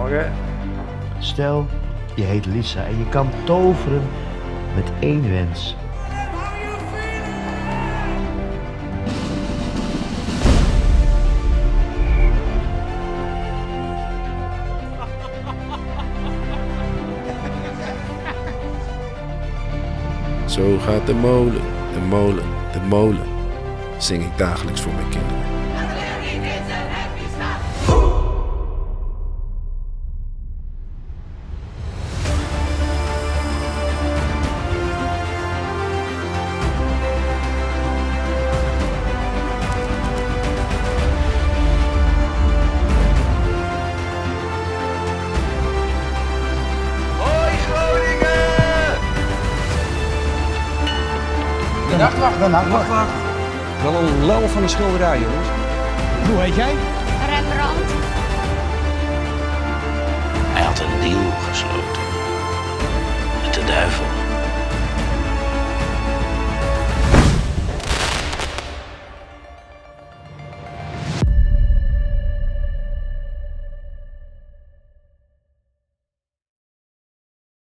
Goedemorgen. Stel, je heet Lisa en je kan toveren met één wens. Zo gaat de molen, de molen, de molen, zing ik dagelijks voor mijn kinderen. De nachtwacht. Wel een lel van een schilderij, jongens. Hoe heet jij? Rembrandt.